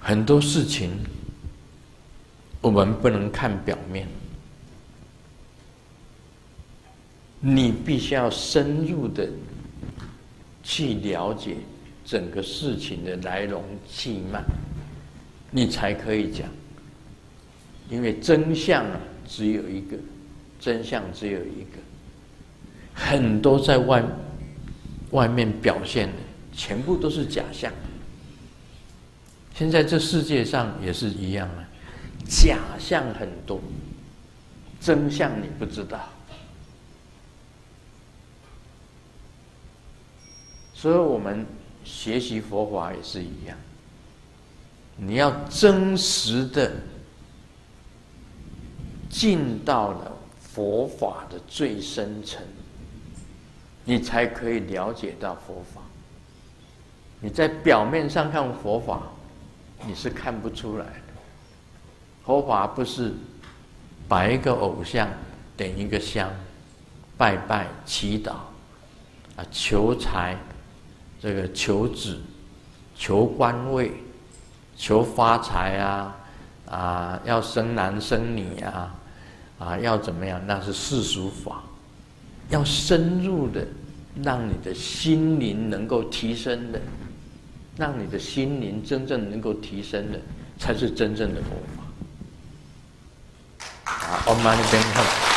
很多事情我们不能看表面，你必须要深入的去了解整个事情的来龙去脉，你才可以讲。因为真相啊只有一个，真相只有一个，很多在外面表现的全部都是假象。现在这世界上也是一样啊，假象很多，真相你不知道。所以我们学习佛法也是一样，你要真实的进到了佛法的最深层，你才可以了解到佛法。你在表面上看佛法，你是看不出来的。佛法不是摆一个偶像，点一个香，拜拜祈祷啊，求财，这个求子，求官位，求发财啊，要生男生女啊，要怎么样？那是世俗法。要深入的，让你的心灵能够提升的，让你的心灵真正能够提升的，才是真正的佛法。啊，Om Mani Padme Hum。